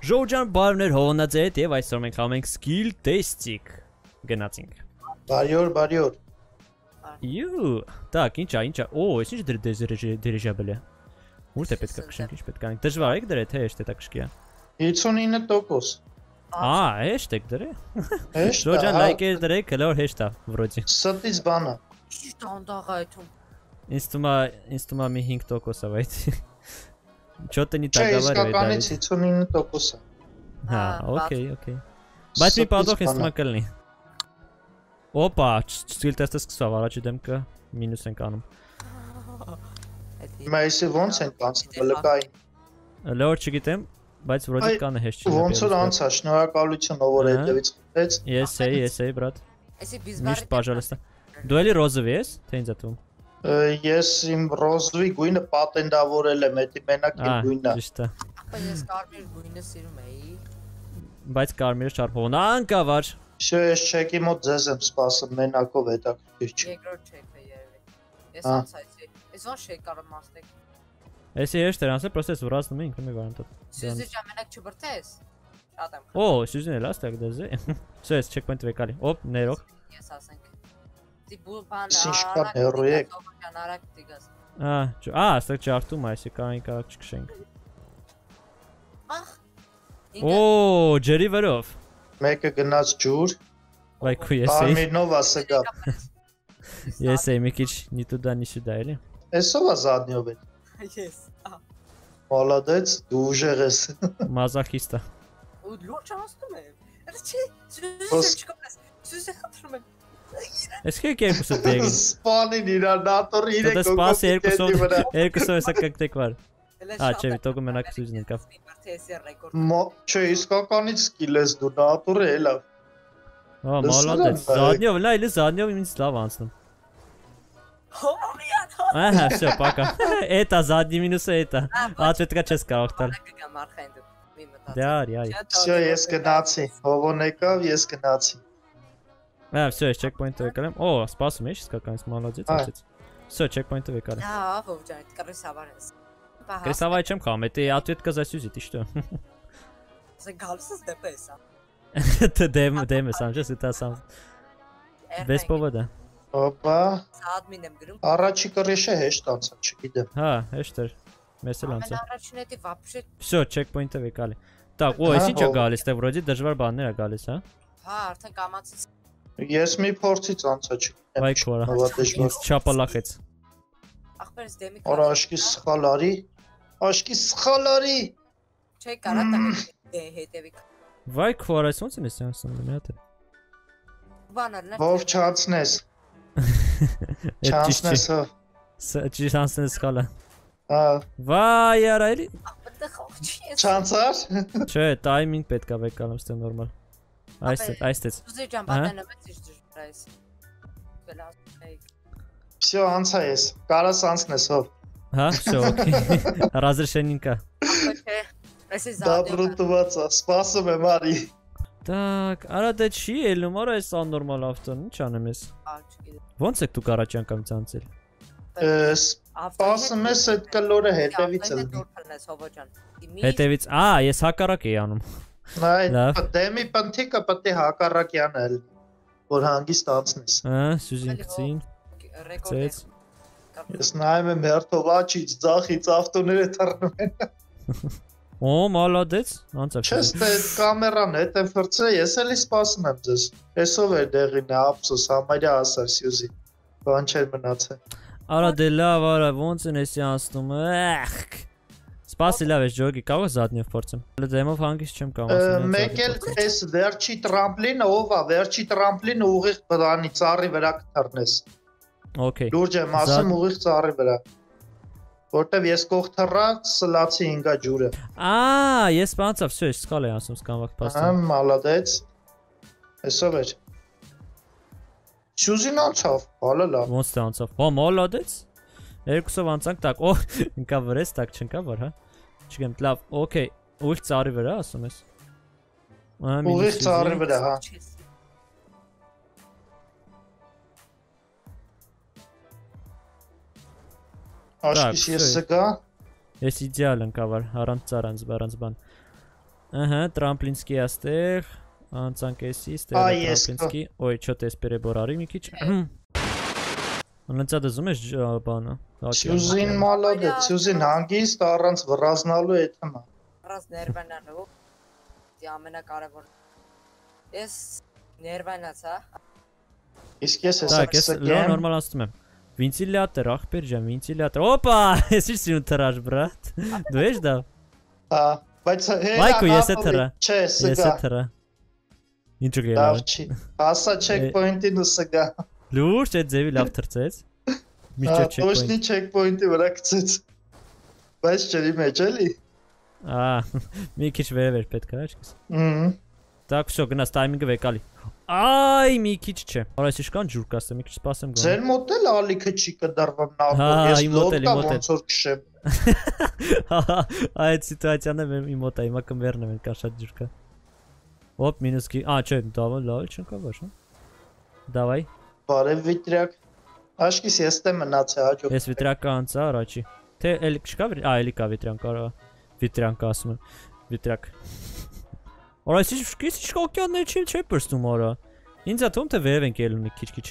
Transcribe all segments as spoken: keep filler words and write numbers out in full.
Ժողջան բարներ հողնած է և այսօր մենք համ ենք սկիլ տեսցիկ գնացինք Բարյոր, բարյոր Յու, տակ, ինչա, ինչա, օ, ես ինչ դրեժաբել է Ուրդ է պետք է կշենք, ինչ պետք անենք, դժվար եք դրե, թե էշտ է տա կշկիա հինգսունինը տոկոս Ա, էշտ եք դրե Ժողջան լայք է դրեք, հլոր հեշտ է, վրոդի Ստից բանա Ճիշտ անդաղ այդում Ինձ թումա մի հինգ տոկոս է վայթ Չոտ տնի Չէ, տագավար է իսկականից հինգսունինը տոկոս է Հա, օքեյ, օքեյ Բայց մի պատող ինձ թումա կլնի Օպա, սկիլ տեստը սկսավ, առաջի դեմքը մինուս ենք անում Մայսի ոնց ենք անցնում լկային Լոր չգիտեմ, բայց վրոդի կանը հեշտ չի Ոնց որ անցա, շնորհակալություն ով որ հետևից խփեց Ես էի, ես էի, брат Էսի Միշտ բիզբարի պաժալստա Դու էլի ռոզովի ես, թե ինձ ատվում Ես իմ ռոզվի գույնը պատենդավորել եմ, էդի մենակ իմ գույնը Ա, ճիշտ է Ապա ես կարմիր գույնը սիրում էի Բայց կարմիրը չարփողն անկավար Շո ես չեկի մոտ ձեզ եմ սպասում մենակով հետաքրքիր չի Երկրորդ չեքը երևի Ես Ա. անցայցի Ես ոնց շեկ կարում ասնեք Էսի հեշտ էր անցել, պրոստես վրացնում էինք, մի վարանտոտ Սյուզի ժամանակ չբրտես Շատ եմ Օ, Սյուզին էլ աստակ դեզե Սո ես չեքպոինտ վեկալի, օպ, ներող Ես ասենք Դի բու բան Ինչ կա հերո եք Արագ դիգաս Ա, ա, աստակ ճարտում է, այսի կարային կարակ չքշենք Ախ Օ, ջերի վրով Մեկը գնաց ջուր Վայքու ես էի Արմիրնով ասգա Ես էի մի քիչ նիտուդա նիսուդա էլի Էսով է զադնյով է Ես Մոլադեց, դու ուժեղ ես Մազախիստա Ու լուրջ անցնում եմ Դա չի Սյուզի չկոպես Սյուզի խնդրում եմ Ես քեկ երկուսը դեգին Սպանին իրար, նատորը իրեք Դա սպասի երկուսով երկուսով էսա կակտեք վար Ա, չէ, վիտոգը մենակ Սյուզին եկավ Չէ, իսկականից սկիլ ես դու, նատորը էլավ Ա, մալադեց, զադնյով, լա, իլի զադնյով ինձ լավ անցնում Ահա, всё, пока Это задний минус это Ответка չես կարող տալ Դար, այ Всё, ես գնացի, հովոն եկավ, ես գնացի Ա, всё, ես checkpoint-ը եկալ եմ Օ, սպասում ես իսկականից մալադեց, ասեց Всё, checkpoint-ը եկալ եմ Да, Վովջան, это красавец Красавай чем хам, это ответка за Сьюзи, ты что? Ты галсыз ДПС-а Ты дэм, дэм, сам же это сам Без повода Հոպա Սադմին եմ գրում Առաջի կռիշը հեշտ անցա, չգիտեմ Հա, հեշտ էր Մեզ էլ անցա Առաջին էդի վապշե Всё, checkpoint-ը եկալ է Так, о, ես ինչ է գալիս, դե վրոդի դժվար բաներ է գալիս, հա Հա, արդեն կամացից Ես մի փորձից անցա, չգիտեմ Վայ քորա Ինձ չապալախեց Ախպերս դեմի Արա աշկի սխալ արի Աշկի սխալ արի Չէ կարա տա հետևի Վայ քորա, ոնց եմ ես անցնում մի հատ Բանարներ Ով չացնես Չանցնես հով Ճիշտ անցնես սխալը Հա Վայ, արա էլի Չանցար Չէ, տայմինգ պետք է վեկալում ստե նորմալ Այս այստից Ուզի ջան, բատենը մեծ իշ դրայս Всё, անցա ես, կարաս անցնես հով Հա, всё, օքեյ Разрешенинка Դաբրուտված է, սպասում եմ արի Так, արա դե չի ելնում, արա այս աննորմալ ավտոն, ինչ անեմ ես Ոնց եք դուք առաջի անգամ ցանցել Սպասում ես այդ կլորը հետևից ելնի Հետևից, ա, ես հակառակ էի անում Դեմի պնթիկը պտի հակառակ յանել Որ հանգիստ անցնես Ա, Սյուզին կցին Կցեց Ես նայում եմ հերթով աչից, ձախից ավտոները թռնում են Օ, մալադեց, անցավ Չես թե այդ կամերան հետ եմ վրցրել, ես էլի սպասում եմ ձեզ Էսով էր դեղին է, ապսոս, համարյա ասար Սյուզի Բան չեր մնացել Արա դե լավ, արա, ոնց են էսի անցնում, էխք Սպասի լավ ես ջոգի, կարող ես զադնյով փորձեմ Դեմով հանգիստ չեմ կամ Մեկ էլ այս վերջի տրամպլինը ով է, վերջի տրամպլինը ուղիղ բանի ծառի վրա կթռնես Օքեյ Լուրջ եմ ասում ուղիղ ծառի վրա Որտեվ ես կող թռա, սլացի ինգա ջուրը Ա, ես բանցավ, всё, ես սխալ եմ ասում, սկանվակ փաստը Հա, մալադեց Էսով էր Սյուզին անցավ, հալը լավ Ոնց թե անցավ, հա, մալադեց Երկուսով անցանք, tak, օ, ընկա վրես, tak, չընկա վր, հա Չգեմ, լավ, օքեյ, ուղիղ ծառի վրա ասում ես Ուղիղ ծառի վրա, հա Աշկիս ես սգա Ես իդեալ ընկա վար, առանց ծառ, առանց բան Ահա, տրամպլինսկի աստեղ, անցանք էսի, ստեղ Այ, է ես տրամպլինսկի, ոյ, չոտ ես պերեբորարի մի քիչ։ Անցա դզում ես բանը։ Սյուզին մալոդե, Սյուզին հանգիստ առանց վրազնալու էթմա։ Առանց ներվանալու։ Դի ամենակարևոր։ Ես ներվանացա։ Իսկ ես ես Так, ես լավ նորմալ ասում եմ։ Վենտիլյատոր, ախպեր ջան, վենտիլյատոր։ Օպա, ես ինչ սիրուն թրաշ, բրատ։ Դու ես դա։ Հա, բայց հեյ։ Մայքո, ես է թրա։ Չէ, Ես է սգա։ թրա։ Ինչ ու Լավ գերա։ չի։ Ասա checkpoint-ին ու սգա։ Լուրջ այդ ձևի լավ թրծեց։ Միշտ checkpoint։ Ոչնի checkpoint-ի վրա գցեց։ Բայց ջրի մեջ էլի։ Ահա, մի քիչ վերև էր պետք է, աչքս։ Հմ։ Так, всё, գնաց տայմինգը վեկալի։ Այ, մի քիչ չէ։ Արա ես իշքան ջուր կասեմ, մի քիչ սպասեմ գոնե։ Ձեր մոտ էլ ալիքը չի կդարվամ Հա, նախորդ։ Ես իմ մոտ էլ, իմ լոտա մոտ էլ։ ոնց որ քշեմ։ Այդ սիտուացիան է իմ մոտ է, հիմա կմեռնեմ, կա շատ ջուր կա։ Ոպ, մինուս քի, ա, չէ, դավա լավ չնկա ոչ, հա։ Դավայ։ Բարև վիտրակ։ Աշկիս ես դե մնացի հաջող։ Ես վիտրակը անցա առաջի։ Թե էլ չկա, ա, էլի կա վիտրան կարա։ Վիտրան կա ասում եմ։ Վիտրակ։ Արա ես ինչ ինչ կոկյաններ չի չէ պրստում արա։ Ինձ աթում թե վերև ենք ելնում մի քիչ-քիչ։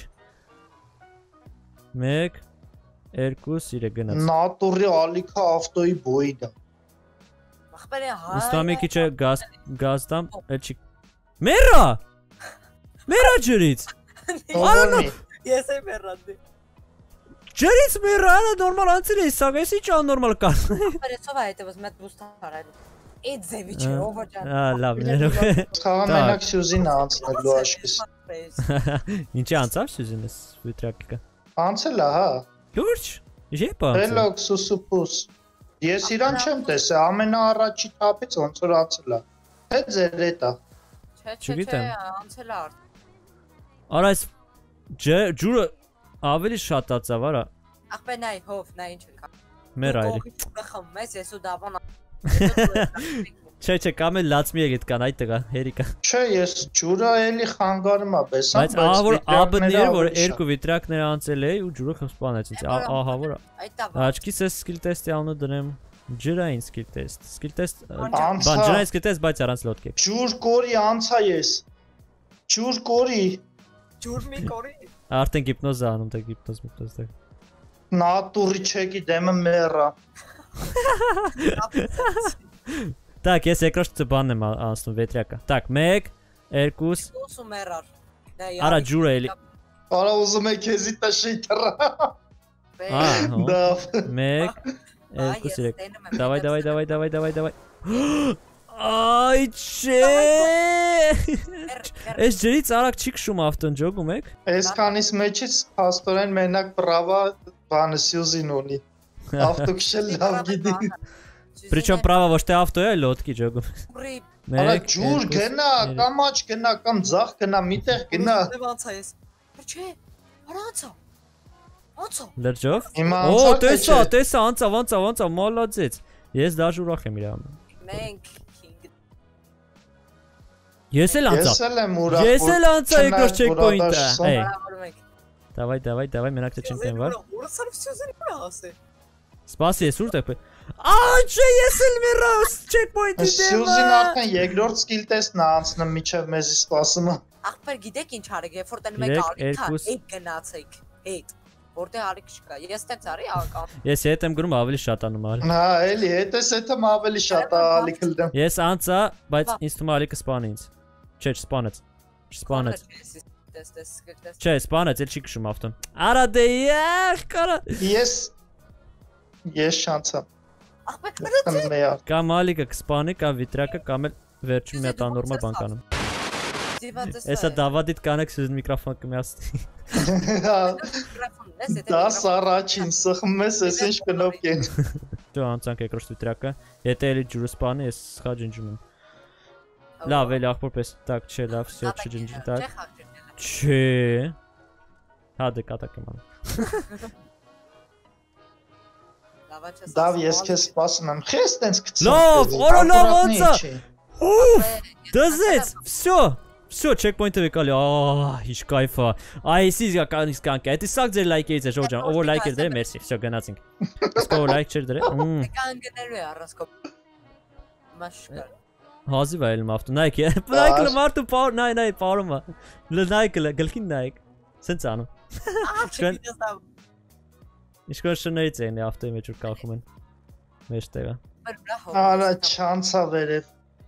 մեկ, երկու, սիրե գնաց։ Նատուրի ալիքը ավտոյի բոյդ է։ Ախպերը հայ։ Ոստա մի քիչ է գազ գազդամ, էլ չի։ Մերա։ Մերա ջրից։ Ալոնի։ Ես եմ մեռանդի։ Ջրից մերա, նորմալ անցել է, սա էսի ճան նորմալ կա։ Ախպերը ծով է հետևս մետ բուստ հարայլ։ Այդ ձևի չէ, ով ջան։ Ա, լավ, ներող։ Խաղա մենակ Սյուզին անցնելու աշկիս։ Ինչի անցավ Սյուզինս վիտրակը։ Անցել է, հա։ Լուրջ։ Ջեպա։ Ռելոքս ու սուպուս։ Ես իրան չեմ տեսել, ամենաառաջի թափից ոնց որ անցել է։ Թե ձեր էտա։ Չէ, չէ, չէ, անցել է արդ։ Արա այս ջուրը ավելի շատացավ, արա։ Ախպեր նայ, հով, նայ ինչ կա։ Մեր այլի։ Խմես, ես ու դավան։ Չէ, չէ, կամ էլ լացմի եք կան այդ տղա, հերիկա։ Չէ, ես ջուրը էլի խանգարում է, բեսամ, բայց ահա որ ԱԲ-ներ, որ երկու վիտրակներ անցել է ու ջուրը սպանեց ինձ։ Ահա որ աչքիս է skill test-ի անունը դնեմ ջրային skill test։ Skill test, բան ջրային skill test, բայց առանց լոդկի։ Ջուր կորի անցա ես։ Ջուր կորի։ Ջուր մի կորի։ Արդեն գիպնոզ անում, դե գիպնոզ միտոզ դե։ Նատուրի չեկի դեմը մեռա։ Так, ես երկրորդ բանն եմ անցնում վետրակը։ Так, մեկ, երկու, Ուսու մեռար։ արա ջուրը էլի։ Արա ուզում է քեզի տաշի տրա։ Ահա։ Դավ։ մեկ, երկու, երեք։ Давай, давай, давай, давай, давай, давай։ Այ չէ։ Այս ջրից արագ չի քշում ավտոն ջոգում եք։ Այսքանից մեջից փաստորեն մենակ բրավա բանը Սյուզին ունի։ Ավտո քշել լավ գիտի։ Причем право ոչ թե ավտո է, լոդկի ջոգում։ Արա ջուր գնա, կամ աչ գնա, կամ ձախ գնա, միտեղ գնա։ Անցա ես։ Չէ, արա անցա։ Անցա։ Լրջով։ Հիմա Օ, անցա։ տեսա, տեսա, անցավ, անցավ, անցավ, մալացեց։ Ես դաժ ուրախ եմ իրան։ Մենք Ես էլ անցա։ Ես էլ եմ ուրախ։ Ես էլ անցա երկրորդ checkpoint-ը։ Այ։ Բարավոր մենք։ Давай, давай, давай, մենակ թե չենք վար։ Ուրացավ Սյուզին վրա ասե։ Սպասի, ես ուր դեպի։ Այ չէ, ես էլ մեռա checkpoint-ի դեմը։ Սյուզին արդեն երկրորդ skill test-ն անցնում միջև մեզի սպասում է։ Ախպեր գիտեք ինչ արեք, երբ որ տեն մեկ ալիք հետ գնացեք, հետ։ Որտեղ ալիք չկա։ Ես տենց արի ակամ։ Ես հետ եմ գրում ավելի շատանում արի։ Հա, էլի, հետս հետը ավելի շատ է ալիք լդեմ։ Ես անցա, բայց ինձ թվում է ալիքը սպանի ինձ։ Չէ, չսպանեց։ Չսպանեց։ Չէ, սպանեց, էլ չի քշում ավտոն։ Արա դե յախ, կարա։ Ես ես շանցա։ Ախպեր Կամ ալիքը կսպանի, կամ վիտրակը, կամ էլ վերջում մի հատ անորմալ բան կանում։ Էսա Դավադիդ կանեք սուզ միկրոֆոն կմիացնի։ Դա սառաչին սխում ես, ես ինչ կնոպ են։ Դու անցանք երկրորդ վիտրակը, եթե էլի ջուրը սպանի, ես սխա ջնջում եմ։ Լավ, էլի ախպորպես, так, չէ, լավ, всё, չջնջի, так։ Չէ։ Հա դե կատակ եմ անում։ Դավ ես քեզ սպասում եմ, խես տենց գցում։ Լավ, օրա լավ անցա։ Ուֆ, դզեց, всё, всё, checkpoint-ը վեկալի, ահ, ինչ կայֆ է։ Այսի զգական իսկ կանք, դա սակ ձեր լայքից է, Ժորջան, ով լայք էր դրել, մերսի, всё, գնացինք։ Իսկ ով լայք չէր դրել։ Կան գնելու է առասկոպ։ Մաշկա։ Հազիվ է էլ մավտու, նայք է, նայքը մարդու պար, նայ, նայ, պարում է, նայքը, գլքին նայք, սենց անում։ Իշկոն շներից էին է ավտոյի մեջ որ կախում են, մեջ տեղը։ Արա չանցա վերև։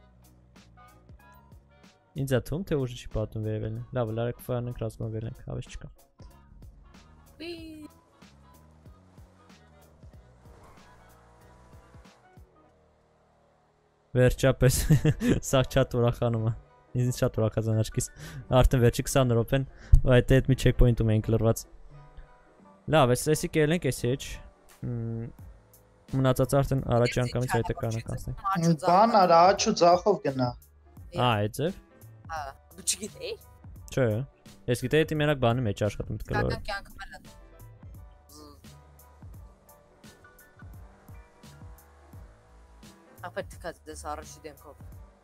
Ինձ է թում, թե ուժը չի պատում վերևելն է, լավ, լարեք վարնենք, ռազման վերնենք, հավես չկա։ Վերջապես, սաղ չատ ուրախանում է, ինձ շատ ուրախազան աչքիս, արդեն վերջի քսան րոպեն, այդ էդ մի չեքպոինտում էինք լրված։ Լավ, էսի կելենք, էսի էջ, մնացած արդեն առաջի անգամից այդ է կանակ անցնենք։ Բան արա, աչ ու ձախով գնա։ Ա, այդ ձև։ Դու չգիտեի։ Չէ, ես գիտեի էդի մենակ բանի մեջ աշխատում տկլոր։ Ապետ թքած դες առաջի դեմքով։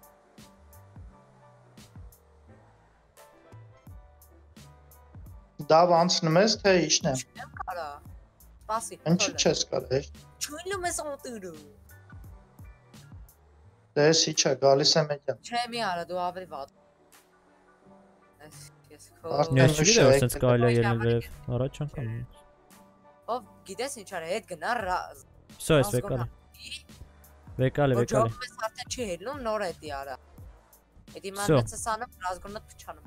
Դավ անցնում ես, թե իշն եմ։ Չեմ կարա, սպասի։ Ինչի չես կարա, է։ Չույնում ես ոտուրու։ Դես իչ է, գալիս եմ էկյան։ Չէ մի արա, դու ավելի վատ։ Ես չգիտե որ սենց կարելի է ելնել վերև, առաջ անգամ։ Ով գիտես ինչ արա, հետ գնա ռազ։ Սո ես վեկալ է։ Վեկալ է, վեկալ է։ Ջոբս արդեն չի հելնում, նոր էդի արա։ Էդի մաննեցս անում, ռազգոնըտ պչանում։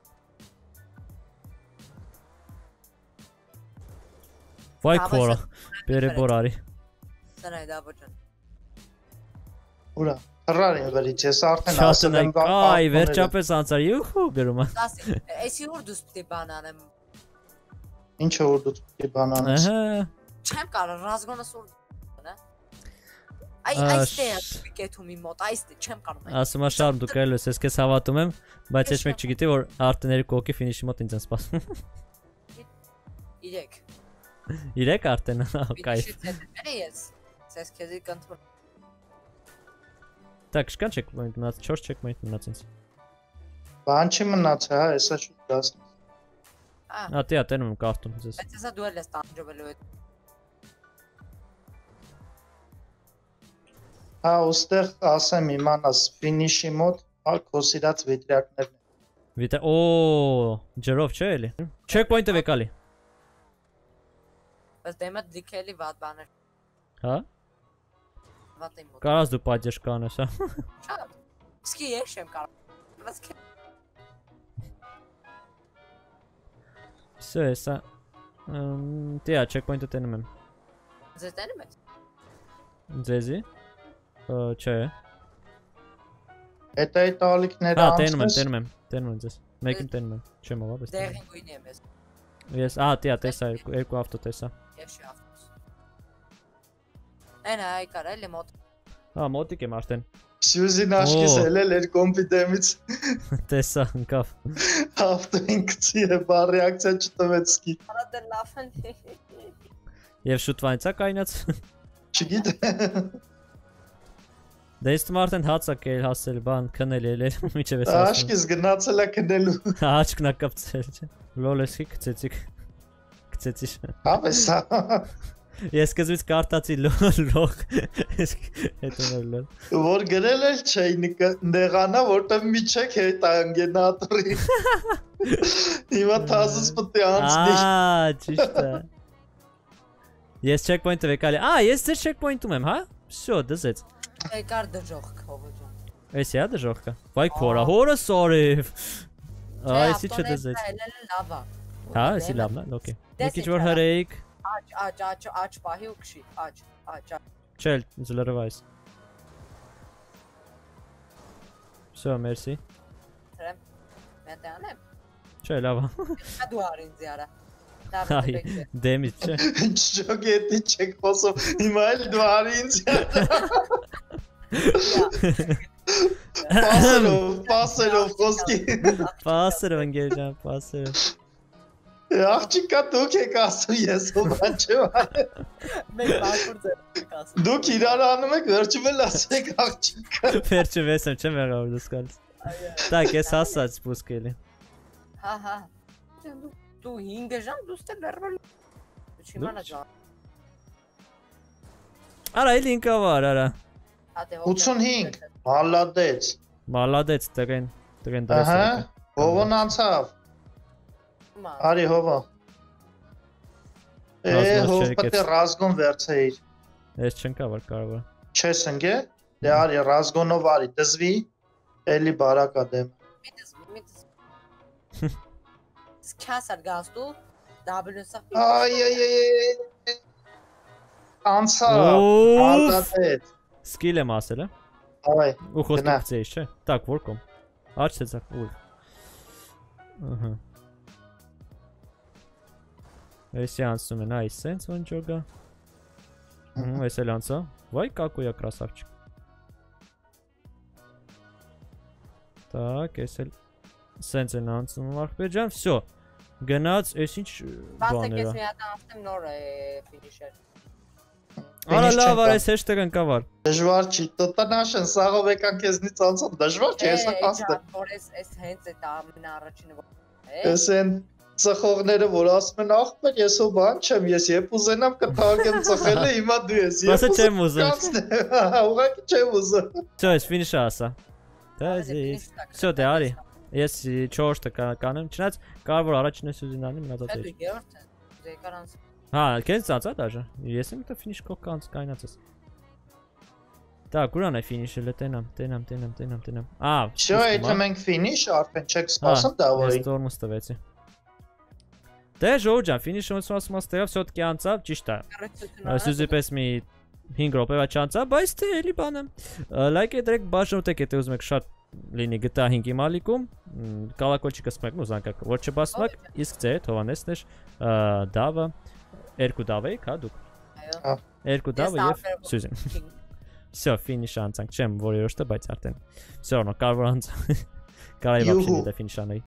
Վայ քորա, բերեբոր արի։ Սնայ դավոջան։ Ուրա, հռար եմ վերիչ, ես արդեն ասել ասել եմ եմ այ, վերջապես անցար, յուհու գրում է։ Էսի ուր դուս պիտի բան անեմ։ Ինչը ուր դուս պիտի բան անես։ Չեմ կարա, ռազգոնս ուր Այ այստե է կետում իմ մոտ, այստե չեմ կարող։ Ասում է շարմ դու կայել ես, ես քեզ հավատում եմ, բայց ես մեկ չգիտի որ արդեն երկու հոգի ֆինիշի մոտ ինձ են սպասում։ Իրեք։ Իրեք արդեն, կայֆ։ Ես, ես քեզի կընտրում։ Так, շքան չեքպոինտ մնաց, չորս չեքպոինտ մնաց ինձ։ Բան չի մնաց, հա, հեսա շուտ դասնի։ Ա, տի ա տենում եմ կարտում ձեզ։ Բայց հեսա դու էլ ես տանջովելու հետ։ Հա, ուստեղ ասեմ իմանաս ֆինիշի մոտ, հա, քո սիրած վիտրակներն են։ Վիտա, օ, ջրով չէ էլի։ Չեքպոինտը վեկալի։ Բայց դեմը դիքելի վատ բաներ։ Հա։ Վատ իմ մոտ։ Կարաս դու պատժ կանես, հա։ Շատ։ Իսկի ես չեմ կարող։ Բայց քե։ Սա էսա։ Տիա, չեքպոինտը տենում եմ։ Ձեզ տենում ես։ Ձեզի։ Չէ։ Էդ այդ ալիքները անցնես։ Հա, տենում եմ, տենում եմ, տենում եմ ձեզ։ Մեկին տենում եմ, չեմ ով, բայց։ Դեղին գույնի եմ ես։ Ես, ահա, տիա, տեսա, երկու ավտո տեսա։ Ես չի ավտոս։ Այնա այ կարա էլի մոտ։ Հա, մոտիկ եմ արդեն։ Սյուզին աշկիս ելել էր կոմպիտեմից։ Տեսա, ընկավ։ Ավտոին գցի է, բար ռեակցիա չտվեցքի։ Արա դե լավ են։ Եվ շուտվանից է կայնած։ Չգիտե։ Դե ես թվում արդեն հացա կել հասել, բան, քնել ելեր, միջև ես ասում։ Աշկիս գնացել է քնելու։ Աչքն է կպցել, չէ։ Լոլ էսի կծեցիք։ Կծեցիշ։ Հավեսա։ Ես սկզբից կարտացի լող, հետո նոր լոր։ Որ գրել էլ չէի նեղանա, որտև միջեք հետ անգենատրի։ Հիմա թազս պտի անցնի։ Ա, ճիշտ է։ Ես չեքպոինտը վեկալի, ա, ես ձեր չեքպոինտում եմ, հա? Շո, դզեց։ Եկար դժողք, հողոջան։ Էսի է դժողքը։ Վայ քորա, հորը սորիվ։ Այսի չդզեց։ Հա, էսի լավն է, օքեյ։ Մի քիչ որ հրեիք։ Աչ, աչ, աչ, աչ պահի ու քշի, աչ, աչ, աչ։ Չէ, զլրվայս։ Всё, մերսի։ Տրեմ։ Մենտե անեմ։ Չէ, լավ է։ Հա դու արին զիարա։ Այ, դեմից չէ։ Չոկետի չեք խոսում, հիմա էլ դու արի ինձ։ Պասերով, պասերով խոսքի։ Պասերով ընգերջան, պասերով։ Աղջիկա դուք եք ասում, ես ով բան չեմ արել։ Մեկ բակուր ձեր եք ասում։ Դուք իրար անում եք, վերջում էլ ասում եք աղջիկա։ Վերջում ես եմ, չեմ եղավ դուս կալիս։ Так, ես հասած սպուսկ էլի։ Հա, հա։ Դու հինգ ժամ դու ստե լերվել։ Դու չիմանա ջան։ Արա, էլի ինքավար, արա։ ութունհինգ, մալադեց։ Մալադեց, տղեն, տղեն դրես։ Ահա, հովն անցավ։ Արի հովը։ Է, հով պետք է ռազգոն վերցեիր։ Ես չեմ կավար կարող։ Չես ընկե։ Դե արի ռազգոնով արի, դզվի, էլի բարակա դեմ։ Մի դզվի, մի դզվի։ Սկասար գաստու, դաբլյուսա։ Այ այ այ։ Անցավ, մալադեց։ Սկիլ եմ ասել, է։ Այ, ու խոսքից էի, չէ։ Так, որկոմ։ Աչ ցեցա, ուր։ Ահա։ Էսի անցնում են, այ սենց ոնց ջոգա։ Հմ, էս էլ անցա։ Վայ կակոյա красавчик։ Так, էս էլ սենց են անցնում ախպեր ջան, всё։ Գնաց, էս ինչ բաներ է։ Բասեք ես մի հատ անցնեմ նոր է ֆինիշեր։ Արա լավ, արա էս հեշտեղ ընկավար։ Դժվար չի, տոտնաշն սաղով եկան քեզնից անցան, դժվար չի, հեսա կաստը։ Որ էս էս հենց է ամենաառաջինը որ։ Էս են ծխողները, որ ասում են ախպեր, ես ու բան չեմ, ես երբ ուզենամ կթարգեմ ծխելը, հիմա դու ես։ Մասը չեմ ուզում։ Ուղղակի չեմ ուզում։ Всё, էս ֆինիշը ասա։ Դեզի։ Всё, դե արի։ Ես չորս կանեմ, չնայած կարող որ առաջինը սուզին անի, մնացած է։ Դե երրորդը, դեկարանց։ Հա, քեզ ծածա դաժե։ Ես եմ դա ֆինիշ կող կանց կայնացած։ Так, ուրան է ֆինիշը, լետենամ, տենամ, տենամ, տենամ, տենամ։ Ա, Всё, եթե մենք ֆինիշ արդեն չեք սպասում դավոյի։ Ես տորմուս տվեցի։ Դե ժողովուրդ ջան, ֆինիշը ոնց ասում աստեղով всё-таки անցավ, ճիշտ է։ Սուզի պես մի հինգ րոպեվա չանցավ, բայց թե էլի բանը։ Լայք եք, բաժանեք, եթե ուզում եք շատ լինի G T A հինգի մալիկում, կալակոչիկը սպեք, նու զանգակ, որ չբասվեք, իսկ ձեր թողանեցն էր դավը, երկու դավ էիք, հա դուք։ Այո։ Երկու դավը եւ Սյուզին։ Всё, ֆինիշ անցանք, չեմ որ երոշտը, բայց արդեն։ Всё равно, կարող անց։ Կարայ вообще не до финиша.